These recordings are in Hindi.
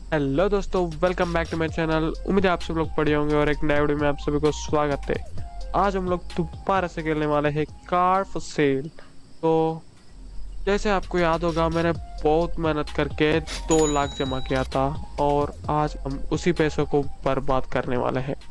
हेलो दोस्तों, welcome back to my channel. उम्मीद है आप सब लोग बढ़िया होंगे और एक नए वीडियो में आप सभी को स्वागत है। आज हम लोग दोबारा से खेलने वाले हैं कार फॉर सेल। तो जैसे आपको याद होगा, मैंने बहुत मेहनत करके 2 लाख जमा किया था और आज हम उसी पैसों को बर्बाद करने वाले हैं।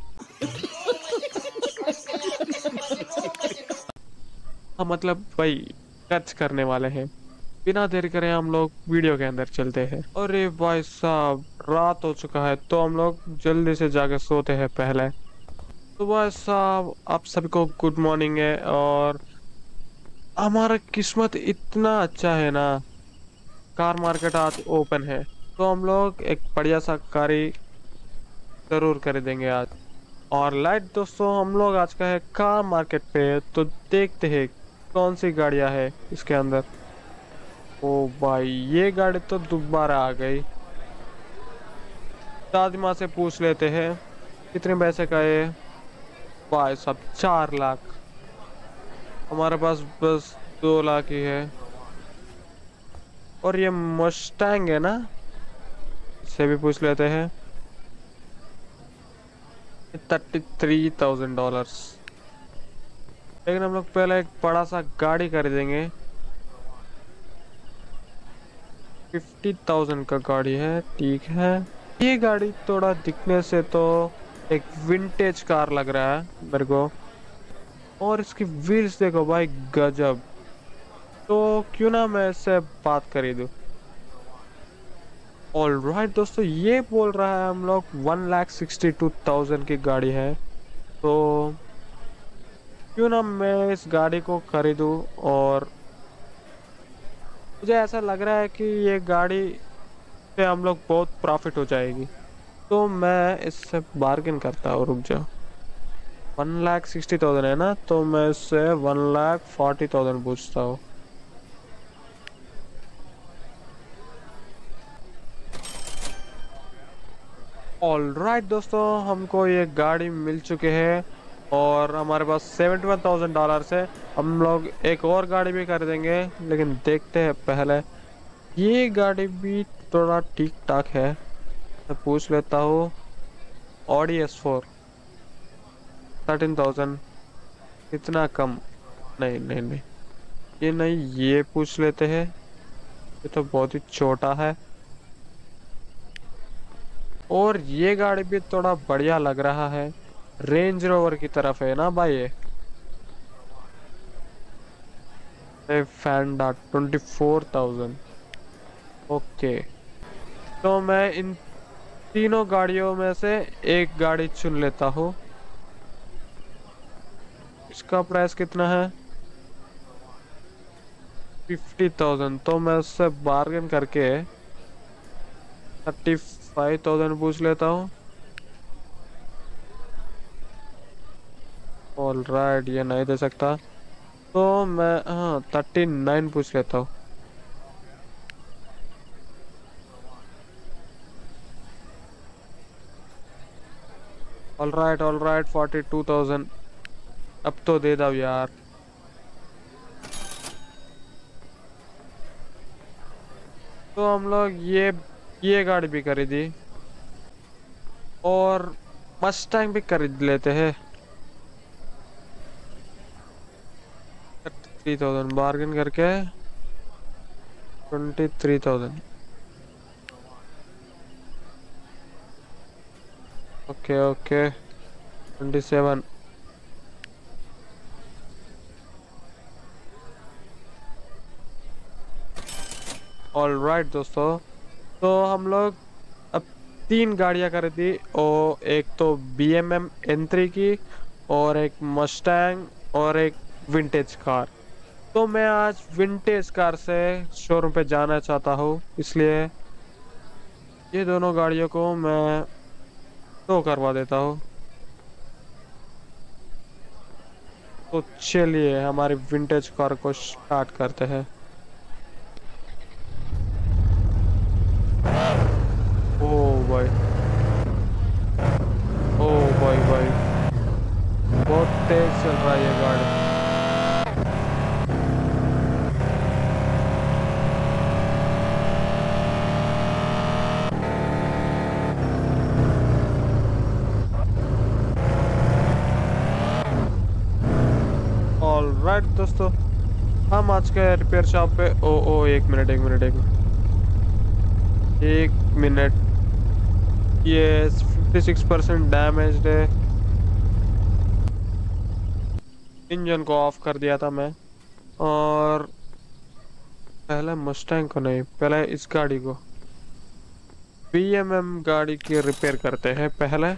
हाँ, मतलब भाई खर्च करने वाले हैं। बिना देरी करे हम लोग वीडियो के अंदर चलते हैं। अरे भाई साहब, रात हो चुका है तो हम लोग जल्दी से जाके सोते हैं पहले। तो भाई साहब, आप सभी को गुड मॉर्निंग है। और हमारा किस्मत इतना अच्छा है ना, कार मार्केट आज ओपन है तो हम लोग एक बढ़िया सा कारी जरूर खरीदेंगे आज। और लाइट दोस्तों, हम लोग आज का है कार मार्केट पे, तो देखते हैं कौन सी गाड़ियां है इसके अंदर। ओ भाई, ये गाड़ी तो दोबारा आ गई। दादी माँ से पूछ लेते हैं कितने पैसे का है। भाई साहब, 4 लाख। हमारे पास बस 2 लाख ही है। और ये मस्टैंग है ना, इससे भी पूछ लेते हैं। $33,000। लेकिन हम लोग पहले एक बड़ा सा गाड़ी खरीदेंगे। 50,000 का गाड़ी है, ठीक है। ये गाड़ी थोड़ा दिखने से तो एक विंटेज कार लग रहा है मेरे को। और इसकी व्हील्स देखो भाई, गजब। तो क्यों ना मैं इससे बात खरीदूं। ऑल राइट दोस्तों, ये बोल रहा है हम लोग 1,62,000 की गाड़ी है। तो क्यों ना मैं इस गाड़ी को खरीदूं। और मुझे ऐसा लग रहा है कि ये गाड़ी से हम लोग बहुत प्रॉफिट हो जाएगी। तो मैं इससे बार्गेन करता हूँ, रुक जाओ। 1,60,000 है ना, तो मैं इससे 1,40,000 पूछता हूँ। ऑल राइट दोस्तों, हमको ये गाड़ी मिल चुके हैं और हमारे पास $71,000 है। हम लोग एक और गाड़ी भी कर देंगे, लेकिन देखते हैं पहले। ये गाड़ी भी थोड़ा ठीक ठाक है, मैं पूछ लेता हूँ। Audi S4, 13,000। इतना कम? नहीं नहीं नहीं, ये नहीं, ये पूछ लेते हैं। ये तो बहुत ही छोटा है। और ये गाड़ी भी थोड़ा बढ़िया लग रहा है, रेंज रोवर की तरफ है ना भाई ये। फैंडा, 24,000। ओके, तो मैं इन तीनों गाड़ियों में से एक गाड़ी चुन लेता हूँ। इसका प्राइस कितना है? 50,000। तो मैं उससे बार्गेन करके 35,000 पूछ लेता हूँ। ऑल राइट, ये नहीं दे सकता, तो मैं हाँ 39 पूछ लेता हूँ। All right 42,000। अब तो दे दो यार। तो हम लोग ये गाड़ी भी खरीदी और मस्टैंग भी खरीद लेते हैं। 3,000 बार्गेन करके 23,000। Okay okay, 27। ऑल राइट दोस्तों, तो हम लोग अब 3 गाड़ियां खरीदी। और एक तो BMM N3 की, और एक मस्टैंग, और एक विंटेज कार। तो मैं आज विंटेज कार से शोरूम पे जाना चाहता हूँ, इसलिए ये दोनों गाड़ियों को मैं टो करवा देता हूँ। तो चलिए हमारी विंटेज कार को स्टार्ट करते हैं। ओ भाई, ओ भाई भाई, बहुत तेज चल रहा है ये गाड़ी। ऑलराइट दोस्तों, हम आज के रिपेयर शॉप पे ओ एक मिनट एक मिनट एक मिनट एक मिनट। ये 56% डैमेज्ड है। इंजन को ऑफ कर दिया था मैं। और पहले मस्टैंग को नहीं, पहले इस गाड़ी को, बीएमएम गाड़ी की रिपेयर करते हैं पहले।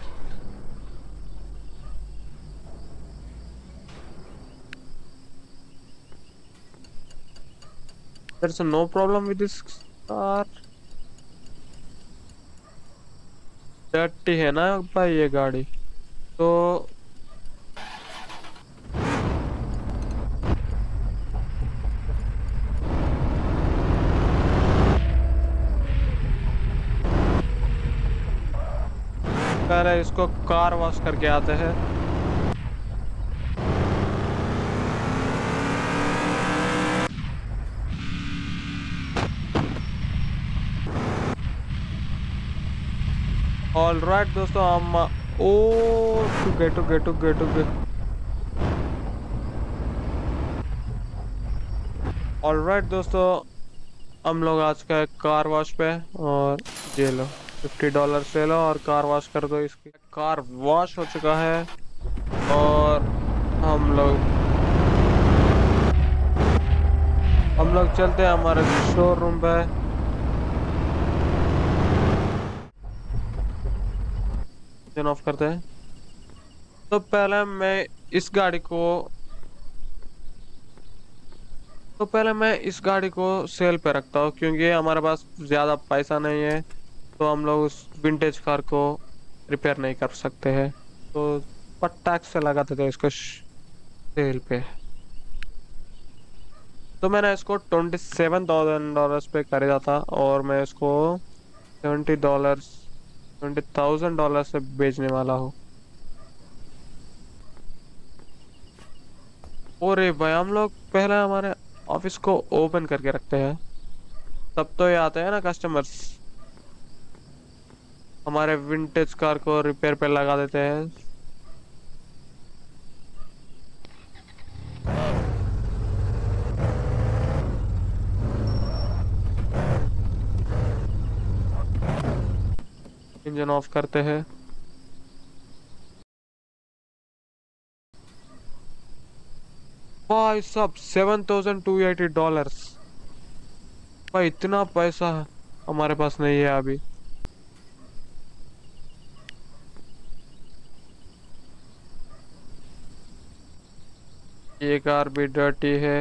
There's no problem with this car। Dirty है ना भाई ये गाड़ी तो। पहले इसको कार वॉश करके आते हैं। ऑलराइट दोस्तों, हम ओ टू गेट ऑलराइट दोस्तों, हम लोग आज का कार वॉश पे। और ये लो $50 ले लो और कार वॉश कर दो। इसकी कार वॉश हो चुका है। और हम लोग चलते हैं हमारे शोरूम पे। इंजन ऑफ करते हैं। तो पहले मैं इस गाड़ी को सेल पे रखता हूँ, क्योंकि हमारे पास ज़्यादा पैसा नहीं है। तो हम लोग उस विंटेज कार को रिपेयर नहीं कर सकते हैं, तो पर टैक्स से लगा देते हैं इसको सेल पे। तो मैंने इसको $27,000 पे खरीदा था, और मैं इसको $20,000 से बेचने वाला हूँ। और ये भाई, हम लोग पहले हमारे ऑफिस को ओपन करके रखते हैं, तब तो ये आते हैं ना कस्टमर्स। हमारे विंटेज कार को रिपेयर पे लगा देते हैं। इंजन ऑफ करते हैं। भाई सब $7,280। भाई इतना पैसा हमारे पास नहीं है अभी। ये कार भी डर्टी है।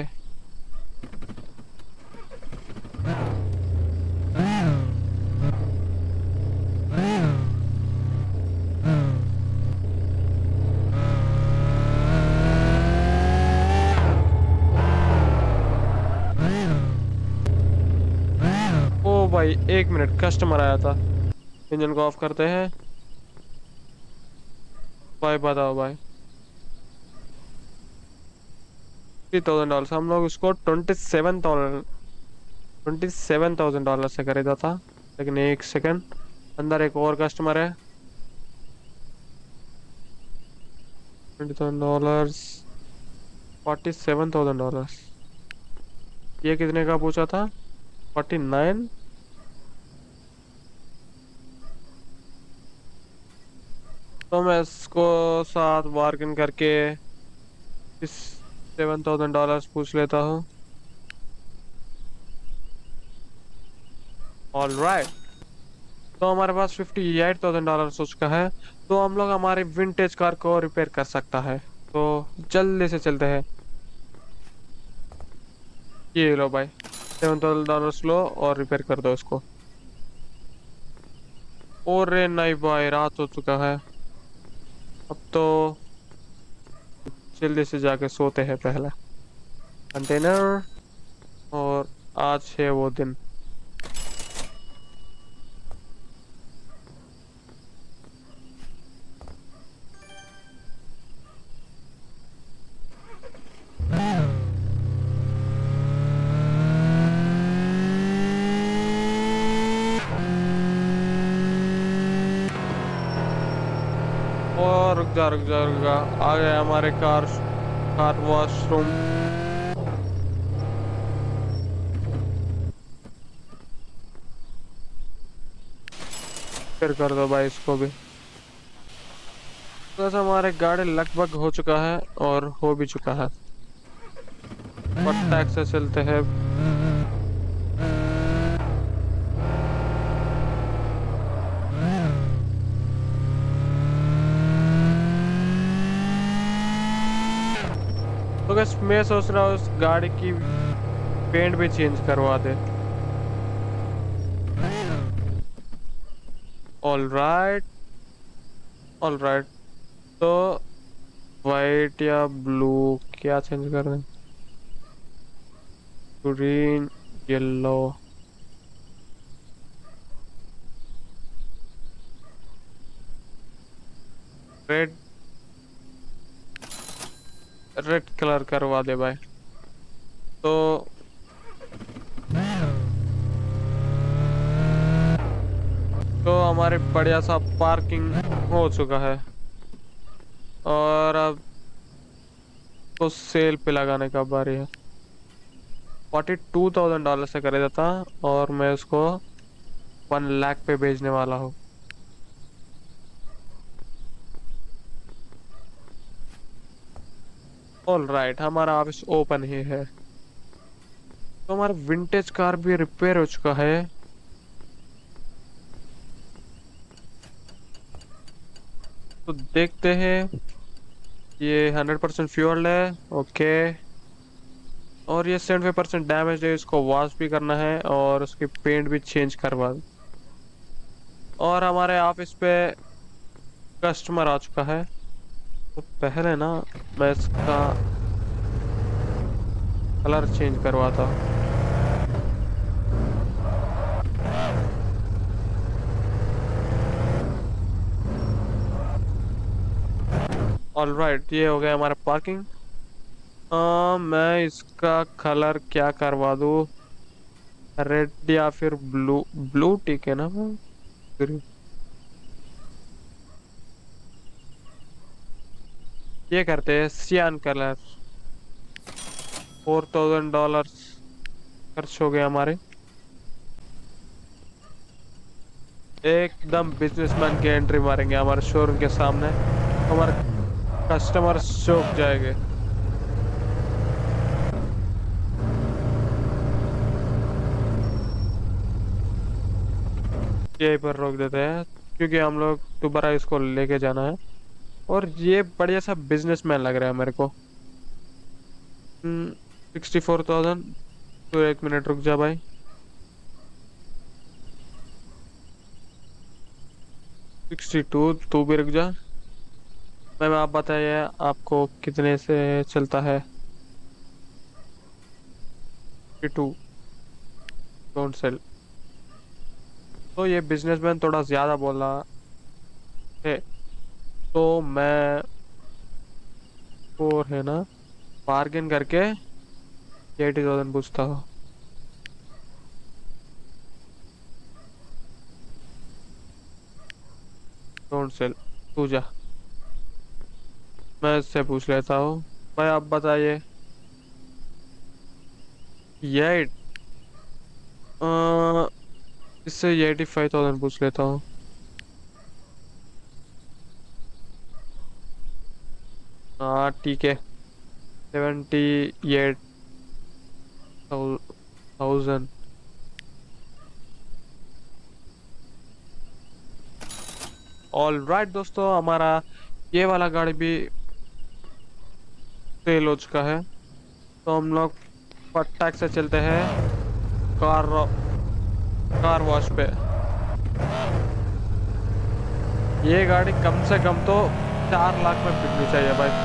ओ भाई एक मिनट, कस्टमर आया था। इंजन को ऑफ करते हैं। भाई बताओ भाई, $3,000 हम लोग उसको $27,000 से खरीदा था। लेकिन एक सेकंड, अंदर एक और कस्टमर है। $20,000, $47,000। ये कितने का पूछा था? 49। तो मैं इसको साथ बार्गेन करके इस $7,000 पूछ लेता हूँ। ऑलराइट, तो हमारे पास $58,000 हो चुका है। तो हम लोग हमारी विंटेज कार को रिपेयर कर सकता है। तो जल्दी से चलते हैं। ये लो भाई, $7,000 लो और रिपेयर कर दो इसको। और रे नहीं भाई, रात हो चुका है। अब तो जल्दी से जाके सोते हैं पहले। कंटेनर, और आज है वो दिन। और रुक जा आ गए हमारे कार कार वॉशरूम। फिर कर दो भाई इसको भी। तो ऐसा हमारे गाड़ी लगभग हो चुका है और हो भी चुका है। और टैक्स से चलते हैं। तो बस मैं सोच रहा हूँ उस गाड़ी की पेंट भी चेंज करवा दे। All right, all right. तो वाइट या ब्लू, क्या चेंज कर दें? Green, yellow, red. Red colour करवा दे भाई। तो हमारे बढ़िया सा पार्किंग हो चुका है और अब तो सेल पे लगाने का बारी है। $42,000 से खरीदा था और मैं उसको 1 लाख पे बेचने वाला हूँ। ऑल राइट, हमारा ऑफिस ओपन ही है। तो हमारा विंटेज कार भी रिपेयर हो चुका है। तो देखते हैं। ये 100% फ्यूल्ड है, ओके। और ये 75% डैमेज है, इसको वॉश भी करना है और उसकी पेंट भी चेंज करवा। और हमारे ऑफिस पे कस्टमर आ चुका है। तो पहले ना मैं इसका कलर चेंज करवाता हूँ। ऑल राइट, ये हो गया हमारा पार्किंग। मैं इसका कलर क्या करवा दूँ? रेड या फिर ब्लू? ब्लू ठीक है ना? ग्रीन, ये करते हैं सियान कलर। $4,000 खर्च हो गए हमारे। एकदम बिजनेसमैन की एंट्री मारेंगे हमारे शोरूम के सामने, हमारे कस्टमर चौंक जाएंगे। यहीं पर रोक देते हैं क्योंकि हम लोग दोबारा इसको लेके जाना है। और ये बढ़िया सा बिजनेसमैन लग रहा है मेरे को। 64,000। तो 1 मिनट रुक जा भाई। 62, तू भी रुक जा। मैम आप बताइए आपको कितने से चलता है? 52, डोंट सेल। तो ये बिजनेसमैन थोड़ा ज्यादा बोल रहा है, तो मैं और है ना बार्गेन करके 80,000 पूछता हूँ। डोंट सेल, तू जा। मैं इससे पूछ लेता हूँ। भाई आप बताइए। ये इससे 85,000 पूछ लेता हूँ। हाँ ठीक है, 78,000। ऑल राइट दोस्तों, हमारा ये वाला गाड़ी भी सेल हो चुका है। तो हम लोग फटाक से चलते हैं कार कार वॉश पे। ये गाड़ी कम से कम तो 4 लाख में बिकनी चाहिए भाई।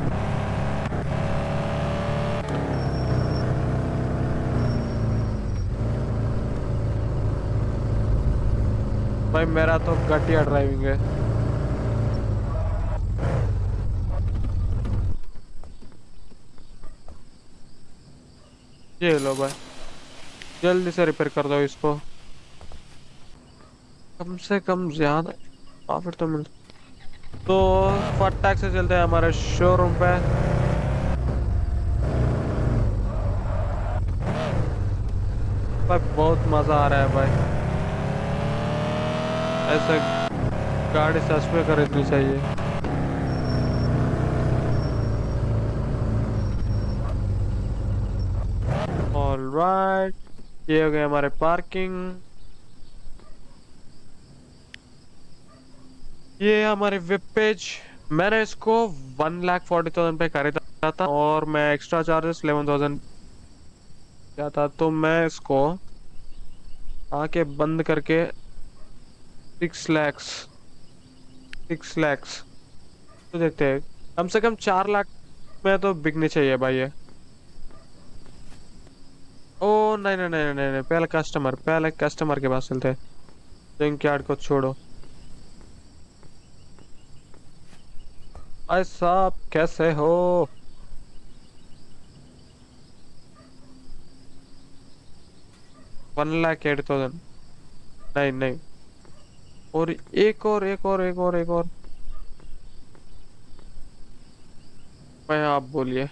भाई मेरा तो घटिया ड्राइविंग है। ये लो भाई, जल्दी से रिपेयर कर दो इसको। कम से कम ज्यादा प्रॉफिट तो मिल। तो फटाक से चलते हैं हमारे शोरूम पे। भाई बहुत मजा आ रहा है भाई। ऐसा गाड़ी सच में खरीदनी चाहिए। ऑलराइट, ये हो गया हमारे पार्किंग। ये हमारे वेब पेज। मैंने इसको 1,40,000 पे खरीदा था और मैं एक्स्ट्रा चार्जेस 11,000 क्या था, तो मैं इसको आके बंद करके 6 लैक्स, 6 लैक्स तो देखते हैं। कम से कम 4 लाख में तो बिकनी चाहिए भाई ये। ओ नहीं नहीं नहीं नहीं नहीं, पहले कस्टमर के पास चलते हैं। जंक यार्ड को छोड़ो। भाई साहब कैसे हो? 1,80,000। नहीं नहीं, और एक और एक और एक और एक और। भाई आप बोलिए।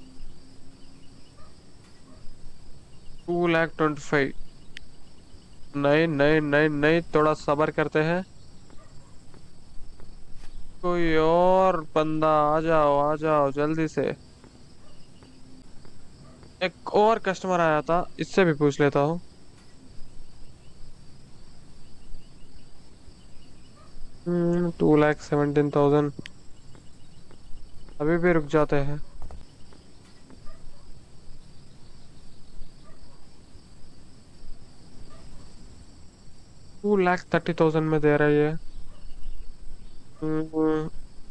2,25,000। नहीं नहीं नहीं नहीं, थोड़ा सब्र करते हैं। कोई और बंदा आ जाओ जल्दी से। एक और कस्टमर आया था, इससे भी पूछ लेता हूँ। 2,17,000। अभी भी रुक जाते हैं। 2,30,000 में दे रही है। हम्म,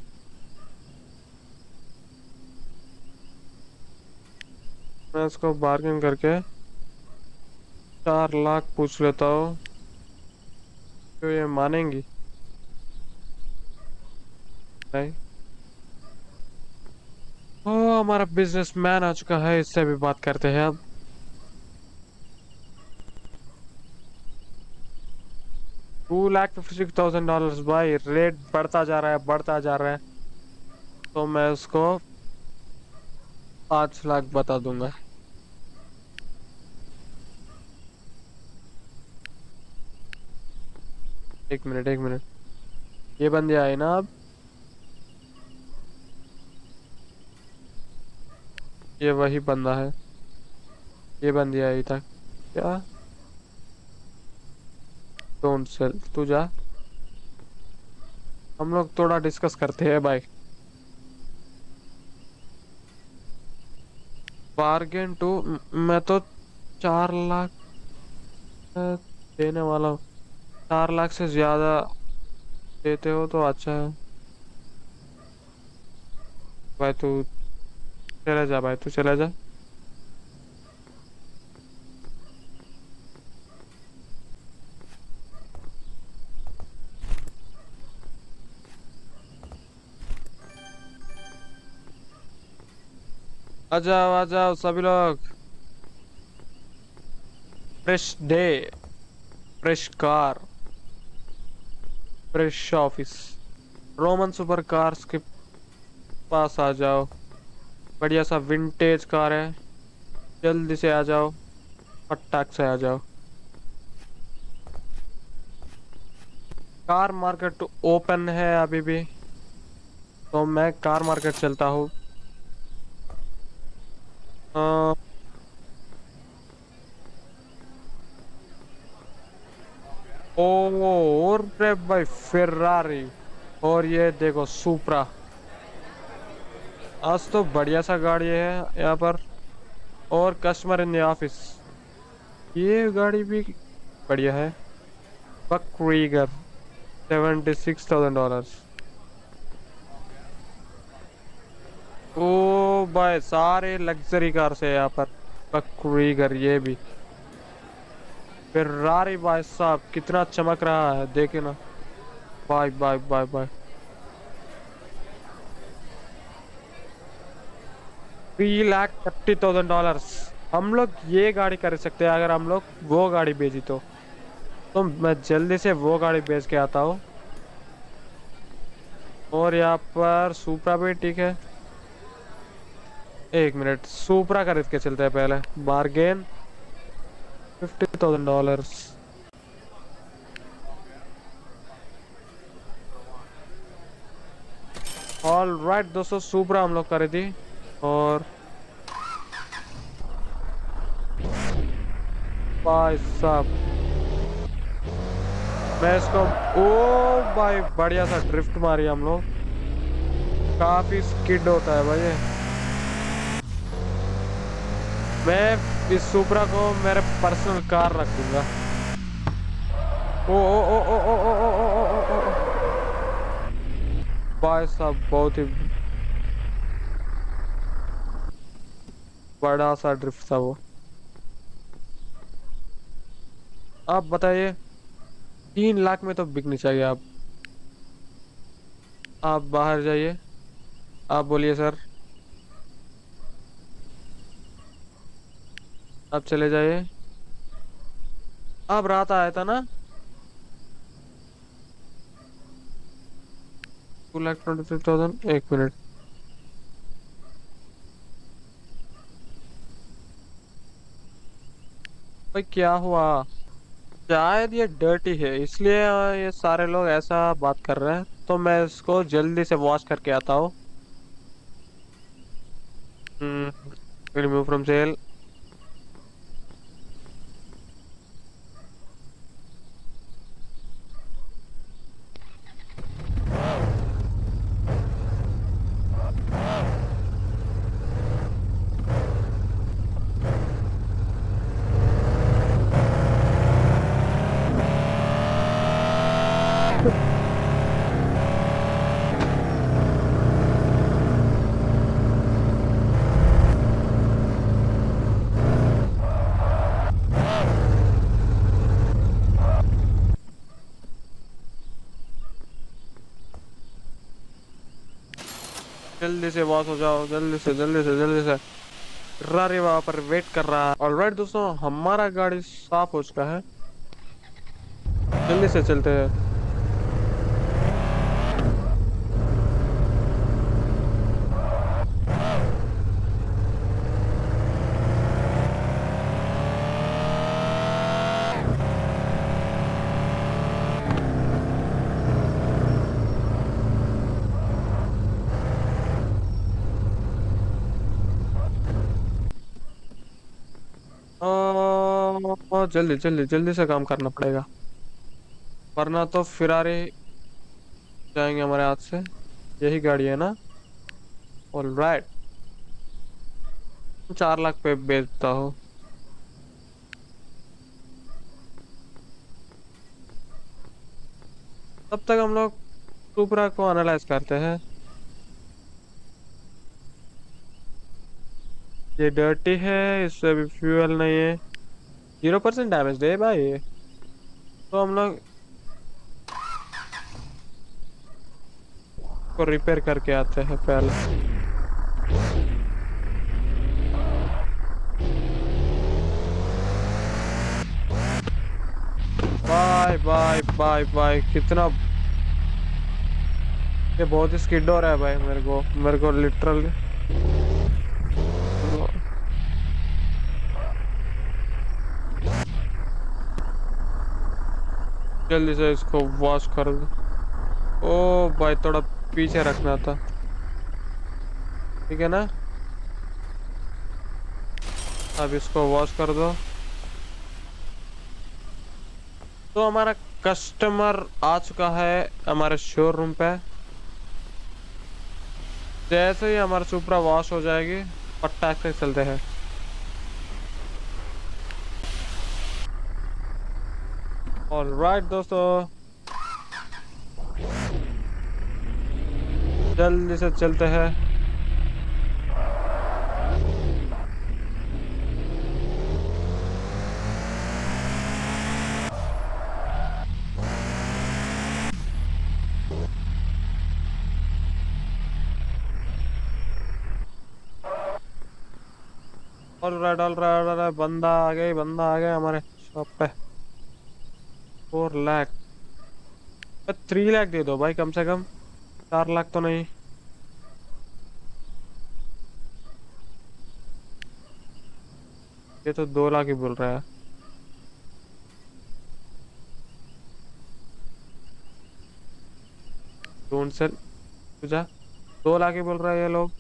मैं इसको बार्गेन करके 4 लाख पूछ लेता हूँ। तो ये मानेंगी? नहीं। ओ, हमारा बिजनेसमैन आ चुका है, इससे भी बात करते हैं अब। 2,56,000 भाई, रेट बढ़ता जा रहा है, बढ़ता जा रहा है। तो मैं उसको 5 लाख बता दूंगा। एक मिनट एक मिनट, ये बंदे आए ना अब। ये वही बंदा है, ये बंदी आई था क्या? डोंट सेल, तू जा। हम लोग थोड़ा डिस्कस करते हैं भाई। Bargain too. मैं तो 4 लाख देने वाला हूँ। 4 लाख से ज्यादा देते हो तो अच्छा है। भाई तू चला जा, भाई तू चला जा। आ जाओ सभी लोग। Fresh day, fresh car, fresh office. Roman super cars के पास आ जाओ। बढ़िया सा विंटेज कार है, जल्दी से आ जाओ, फटाक से आ जाओ। कार मार्केट ओपन है अभी भी, तो मैं कार मार्केट चलता हूँ। अ, ओ और रे भाई, फेरारी। और ये देखो सुपरा। आज तो बढ़िया सा गाड़ी है यहाँ पर। और कस्टमर इन द ऑफिस। ये गाड़ी भी बढ़िया है। बक 76,000। ओ भाई, सारे लग्जरी कार से यहाँ पर। बक ये भी। फेरारी भाई साहब कितना चमक रहा है, देखे ना। Bye bye bye bye. 3,30,000। हम लोग ये गाड़ी कर सकते हैं अगर हम लोग वो गाड़ी बेची तो मैं जल्दी से वो गाड़ी बेच के आता हूँ। और यहाँ पर सुपरा भी ठीक है। एक मिनट, सुपरा खरीद के चलते हैं पहले। बार्गेन। $50,000। ऑल राइट दोस्तों, सुपरा हम लोग करी थी। और भाई साहब, मैं इसको, ओ भाई बढ़िया सा ड्रिफ्ट मारी हम लोग। काफी स्किड होता है भाई ये। मैं इस सुपरा को मेरे पर्सनल कार रख दूंगा। ओ ओ ओ ओ ओ ओ ओ ओ ओ ओ ओ। भाई साहब बहुत ही बड़ा सा ड्रिफ्ट था वो। आप बताइए, 3 लाख में तो बिकनी चाहिए। आप बाहर जाइए। आप बोलिए सर। आप चले जाइए। आप रात आया था ना? 2,25,000। एक मिनट। भाई क्या हुआ? शायद ये डर्टी है, इसलिए ये सारे लोग ऐसा बात कर रहे हैं। तो मैं इसको जल्दी से वॉश करके आता हूँ। Remove from cell. जल्दी से वॉश हो जाओ, जल्दी से जल्दी से जल्दी से। रारी वहां पर वेट कर रहा है। ऑलराइट दोस्तों, हमारा गाड़ी साफ हो चुका है। जल्दी से चलते हैं। जल्दी जल्दी जल्दी से काम करना पड़ेगा, वरना तो फिरारी जाएंगे हमारे हाथ से। यही गाड़ी है ना? ऑलराइट, 4 लाख पे बेचता हूँ। तब तक हम लोग सुपरा को एनालाइज करते हैं। ये डर्टी है, इससे भी फ्यूल नहीं है। 0% डैमेज है भाई ये। तो हम लोग को रिपेयर करके आते हैं पहले। Bye bye bye bye. कितना ये बहुत ही स्किड हो रहा है भाई, मेरे को लिटरल। जल्दी से इसको वॉश कर दो। ओ भाई, थोड़ा पीछे रखना था। ठीक है ना? अब इसको वॉश कर दो। तो हमारा कस्टमर आ चुका है हमारे शोरूम पे। जैसे ही हमारा सुपरा वॉश हो जाएगी, पट्टा से चलते हैं। ऑलराइट दोस्तों, जल्दी से चलते हैं। ऑलराइट ऑलराइट ऑलराइट, बंदा आ गया हमारे शॉप पे। 4 लाख। 3 लाख दे दो भाई कम से कम। 4 लाख तो नहीं। ये तो 2 लाख ही बोल रहा है। Don't sell. तुझा 2 लाख ही बोल रहा है ये लोग।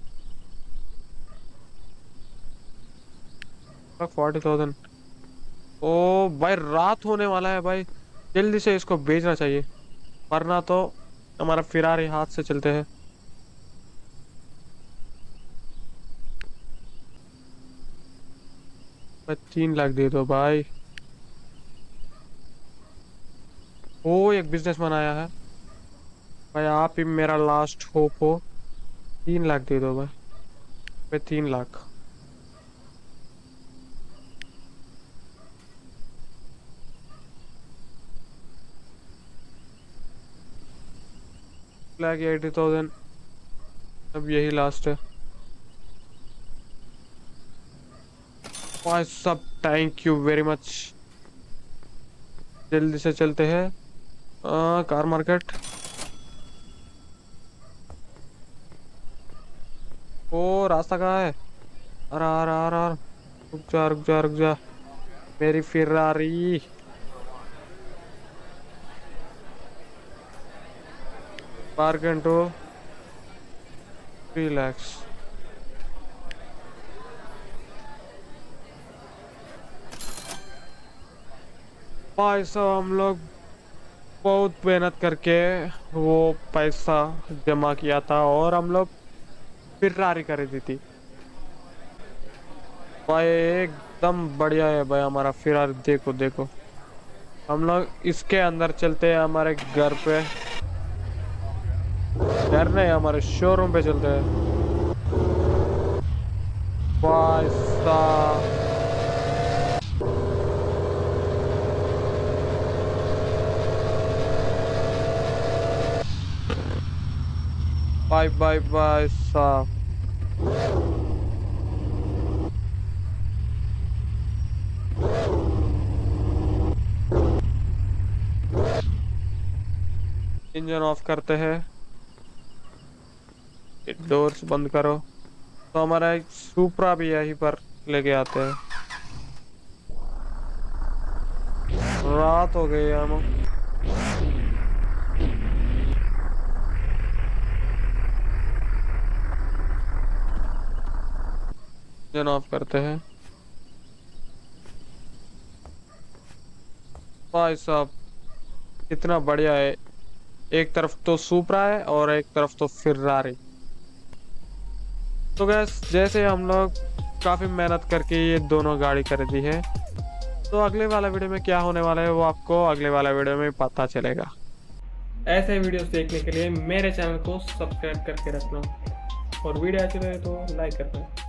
40,000। ओ भाई रात होने वाला है भाई, जल्दी से इसको बेचना चाहिए, वरना तो हमारा फिरारी हाथ से चलते हैं। भाई 3 लाख दे दो भाई। ओ एक बिजनेसमैन आया है भाई, आप ही मेरा लास्ट होप हो। 3 लाख दे दो भाई। भाई 3 लाख। लाख 80,000। अब यही लास्ट है भाई सब, थैंक यू वेरी मच। जल्दी से चलते हैं कार मार्केट। ओ रास्ता कहाँ है? अरे अरे अरे अरे, रुक जा रुक जा रुक जा, मेरी फिरारी। Park to 3 lakhs। भाई साहब हम लोग बहुत मेहनत करके वो पैसा जमा किया था और हम लोग फिरारी खरीदी थी भाई। एकदम बढ़िया है भाई हमारा फिरारी, देखो देखो। हम लोग इसके अंदर चलते हैं हमारे घर पे, घर नहीं हमारे शोरूम पे चलते हैं भाई साहब। बाय बाय बाय साहब। इंजन ऑफ करते हैं, डोर्स बंद करो। तो हमारा एक सुपरा भी यहीं पर लेके आते हैं। रात हो गई है हम। इंजन ऑफ करते हैं भाई साहब, कितना बढ़िया है। एक तरफ तो सुपरा है और एक तरफ तो फिरारी। तो गैस जैसे हम लोग काफी मेहनत करके ये दोनों गाड़ी खरीदी है, तो अगले वाला वीडियो में क्या होने वाला है वो आपको अगले वाला वीडियो में पता चलेगा। ऐसे वीडियोस देखने के लिए मेरे चैनल को सब्सक्राइब करके रखना और वीडियो अच्छी लगे तो लाइक करना।